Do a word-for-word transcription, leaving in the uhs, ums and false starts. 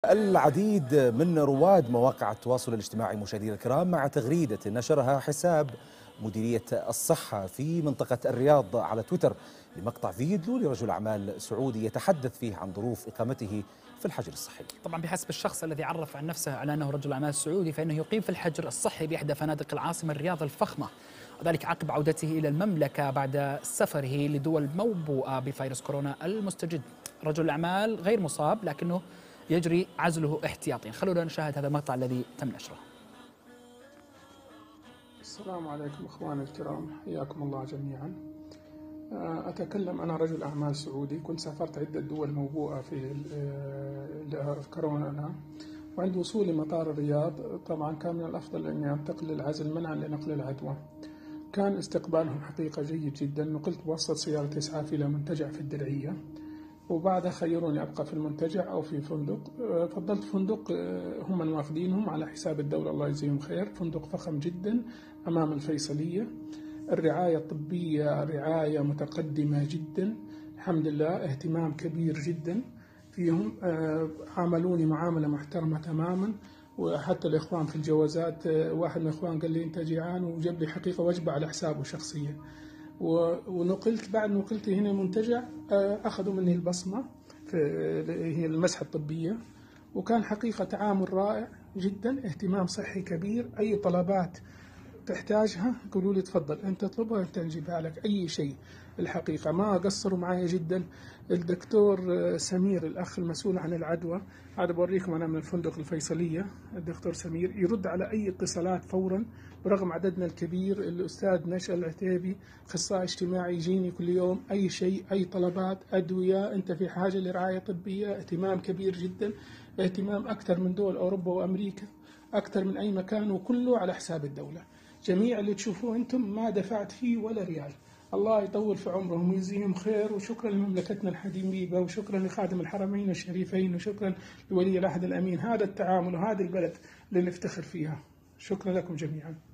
العديد من رواد مواقع التواصل الاجتماعي مشاهدينا الكرام مع تغريدة نشرها حساب مديرية الصحة في منطقة الرياض على تويتر لمقطع فيديو لرجل أعمال سعودي يتحدث فيه عن ظروف إقامته في الحجر الصحي. طبعا بحسب الشخص الذي عرف عن نفسه على أنه رجل أعمال سعودي فإنه يقيم في الحجر الصحي بإحدى فنادق العاصمة الرياض الفخمة، وذلك عقب عودته إلى المملكة بعد سفره لدول موبوءة بفيروس كورونا المستجد. رجل الأعمال غير مصاب لكنه يجري عزله احتياطيا. خلونا نشاهد هذا المقطع الذي تم نشره. السلام عليكم اخواني الكرام، حياكم الله جميعا. اتكلم انا رجل اعمال سعودي، كنت سافرت عده دول موبوءه في كورونا، وعند وصولي مطار الرياض طبعا كان من الافضل اني انتقل للعزل منعا لنقل العدوى. كان استقبالهم حقيقه جيد جدا. نقلت بواسطه سياره اسعاف الى منتجع في الدرعيه، وبعدها خيروني أبقى في المنتجع أو في فندق. فضلت فندق هم المواخدينهم على حساب الدولة، الله يجزيهم خير. فندق فخم جدا أمام الفيصلية، الرعاية الطبية رعاية متقدمة جدا الحمد لله، اهتمام كبير جدا فيهم. عاملوني معاملة محترمة تماما، وحتى الإخوان في الجوازات واحد من الإخوان قال لي أنت جيعان وجاب لي حقيقة وجبة على حسابه شخصيا. ونقلت بعد نقلتي هنا المنتجع أخذوا مني البصمة في هي المسحة الطبية، وكان حقيقة تعامل رائع جدا، اهتمام صحي كبير. أي طلبات تحتاجها يقولوا لي تفضل أنت تطلبها أنت نجيبها لك، أي شيء. الحقيقة ما قصروا معي جدا. الدكتور سمير الأخ المسؤول عن العدوى، هذا بوريكم أنا من الفندق الفيصلية، الدكتور سمير يرد على أي اتصالات فورا برغم عددنا الكبير. الأستاذ نشأ العتيبي أخصائي اجتماعي يجيني كل يوم، أي شيء أي طلبات أدوية أنت في حاجة لرعاية طبية، اهتمام كبير جدا، اهتمام أكثر من دول أوروبا وأمريكا، أكثر من أي مكان، وكله على حساب الدولة. جميع اللي تشوفوه أنتم ما دفعت فيه ولا ريال. الله يطول في عمرهم ويجزيهم خير، وشكرا لمملكتنا الحبيبة، وشكرا لخادم الحرمين الشريفين، وشكرا لولي العهد الأمين. هذا التعامل وهذا البلد اللي نفتخر فيها. شكرا لكم جميعا.